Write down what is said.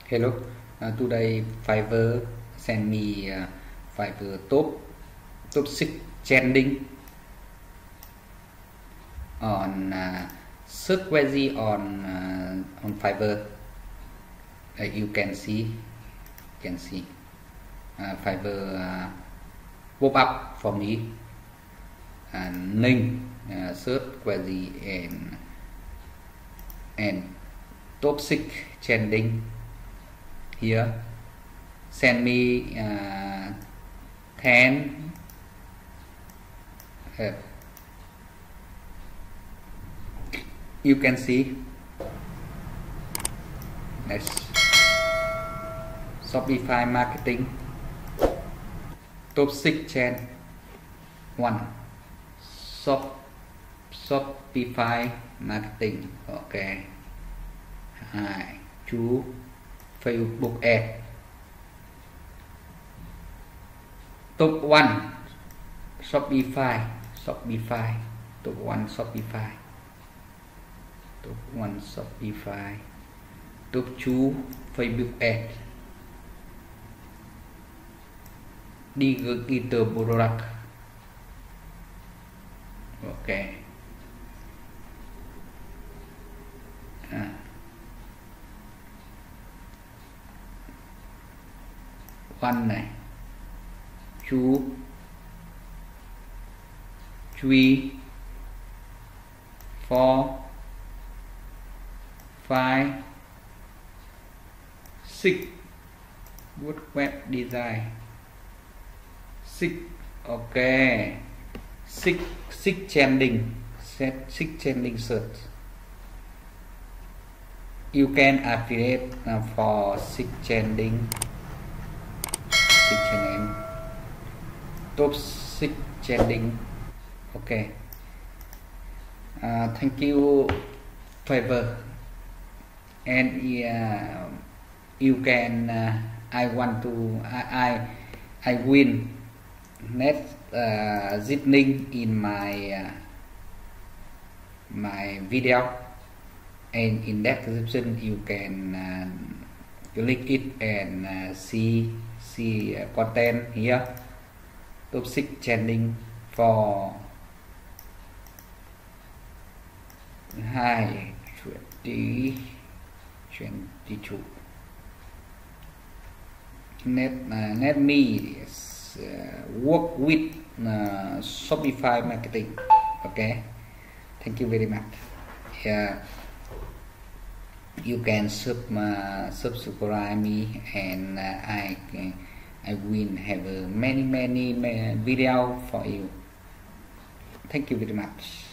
Hello, today Fiverr send me Fiverr top 6 trending on search query on Fiverr. You can see Fiverr pop up for me and name search query and top 6 trending. Here send me 10 you can see that's Shopify marketing top 6 trend 1 Shopify marketing. Ok, 2 chú Facebook ad top 1 Shopify top 1 Shopify top 2 Facebook ad digital product. Ok, one này chú 3 4 5 6 good web design 6. Ok, 6 trending, set 6 trending search. You can affiliate for 6 trending top 6 trending. Okay, thank you Fiverr, and you can I win next listening in my video, and in that description you can click it and see content here. Top 6 trending for 2022. Let me work with Shopify marketing. Okay, thank you very much. You can subscribe me, and I will have many video for you. Thank you very much.